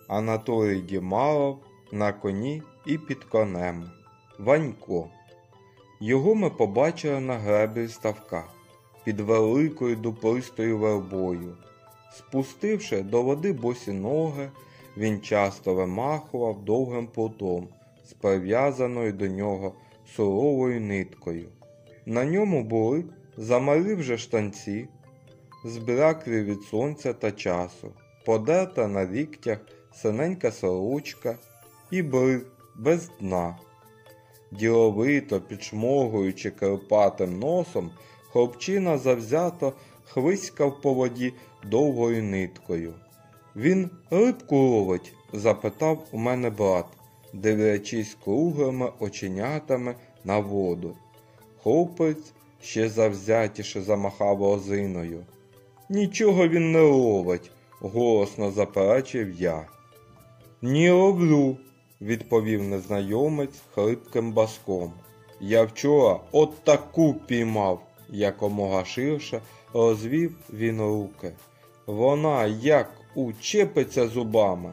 Анатолій Дімалов на коні і під конем. Ванько. Його ми побачили на греблі ставка, під великою дуплистою вербою. Спустивши до води босі ноги, він часто вимахував довгим плотом з прив'язаною до нього суровою ниткою. На ньому були замалі вже штанці, збляклі від сонця та часу, подерта на ліктях синенька сорочка і бриг без дна. Діловито підшморгуючи кирпатим носом, хлопчина завзято хвиськав по воді довгою ниткою. «Він рибку ловить?» – запитав у мене брат, дивлячись круглими оченятами на воду. Хлопець ще завзятіше замахав лозиною. «Нічого він не ловить», – голосно заперечив я. «Ні ловлю», – відповів незнайомець хрипким баском. «Я вчора от таку піймав», – якомога ширше розвів він руки. «Вона як учепиться зубами».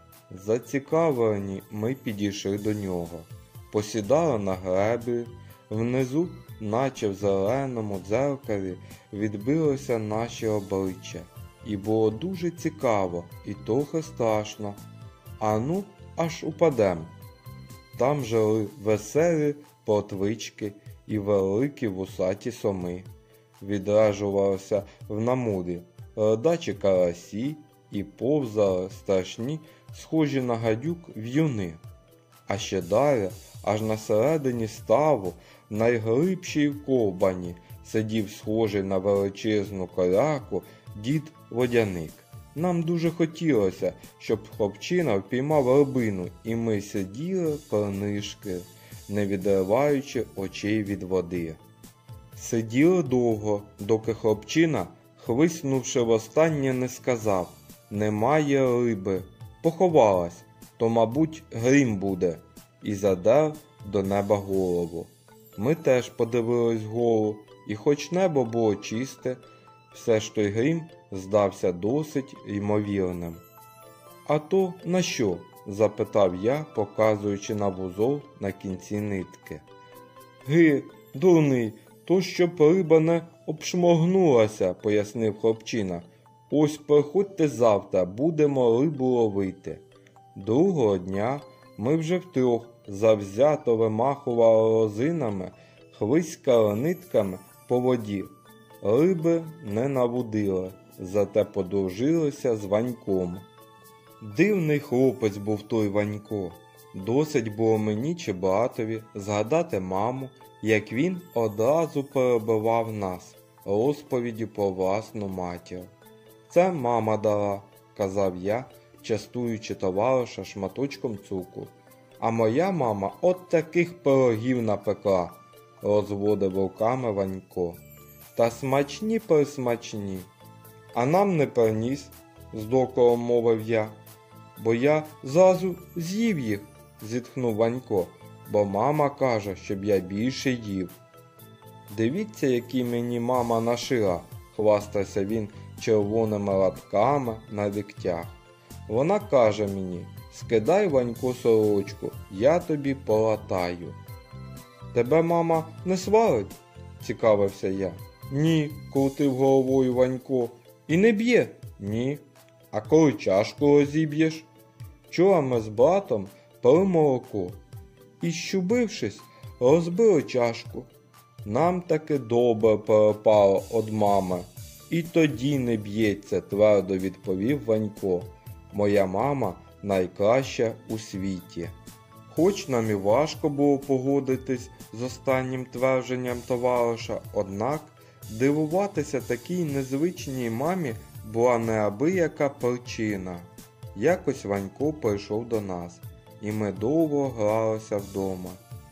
Зацікавлені ми підійшли до нього. Посідали на греблі, внизу, наче в зеленому дзеркалі, відбилося наші обличчя. І було дуже цікаво і трохи страшно. Ану, аж упадем. Там жили веселі плотвички і великі вусаті соми. Відражувалися в намурі ледачі карасі і повзали страшні, схожі на гадюк, в'юни. А ще далі, аж на середині ставу, в найглибшій ковбані, сидів схожий на величезну коляку дід-водяник. Нам дуже хотілося, щоб хлопчина впіймав рибину, і ми сиділи принишки, не відриваючи очей від води. Сиділи довго, доки хлопчина, хвиснувши востаннє, не сказав: «Немає риби, поховалась, то, мабуть, грім буде», і задер до неба голову. Ми теж подивились вгору, і хоч небо було чисте, все ж той грім здався досить ймовірним. «А то на що?» – запитав я, показуючи на вузол на кінці нитки. «Ги, дурний, то щоб риба не обшморгнулася», – пояснив хлопчина. «Ось приходьте завтра, будемо рибу ловити». Другого дня ми вже втрьох завзято вимахували лозинами, хвиськали нитками по воді. Риби не навудили, зате подружилися з Ваньком. Дивний хлопець був той Ванько. Досить було мені чи братові згадати маму, як він одразу перебивав нас розповіді про власну матір. «Це мама дала», – казав я, частуючи товариша шматочком цукру. «А моя мама от таких пирогів напекла», – розводив руками Ванько. «Та смачні-присмачні». «А нам не приніс», – з докором мовив я. «Бо я зразу з'їв їх», – зітхнув Ванько, «бо мама каже, щоб я більше їв». «Дивіться, які мені мама нашила», – хвастався він червоними латками на ліктях. «Вона каже мені: скидай, Ванько, сорочку, я тобі полатаю». «Тебе мама не сварить?» – цікавився я. «Ні», – крутив головою Ванько. «І не б'є?» «Ні». «А коли чашку розіб'єш?» Вчора ми з братом пили молоко і, щубившись, розбили чашку. Нам таки добре перепало од мами. «І тоді не б'ється», – твердо відповів Ванько. «Моя мама найкраща у світі». Хоч нам і важко було погодитись з останнім твердженням товариша, однак дивуватися такій незвичній мамі була неабияка причина. Якось Ванько прийшов до нас, і ми довго гралися вдома.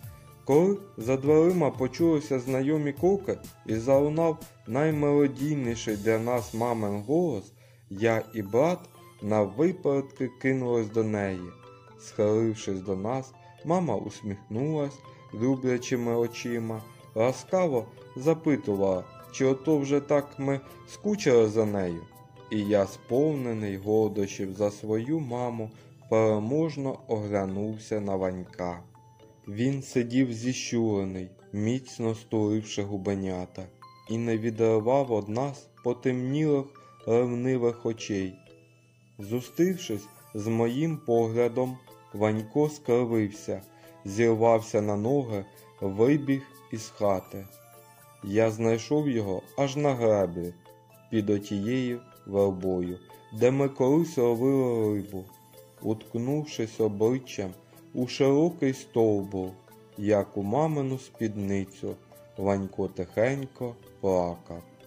Коли за дверима почулися знайомі кроки і залунав наймелодійніший для нас мамин голос, я і брат наввипередки кинулись до неї. Схилившись до нас, мама усміхнулась люблячими очима, ласкаво запитувала, чи ото вже так ми скучили за нею. І я, сповнений гордощів за свою маму, переможно оглянувся на Ванька. Він сидів зіщулений, міцно стуливши губенята, і не відривав од нас потемнілих ревнивих очей. Зустрівшись з моїм поглядом, Ванько скривився, зірвався на ноги, вибіг із хати. Я знайшов його аж на греблі, під отією вербою, де ми колись ловили рибу, уткнувшись обличчям у широкий стовбур, як у мамину спідницю, Ванько тихенько плакав.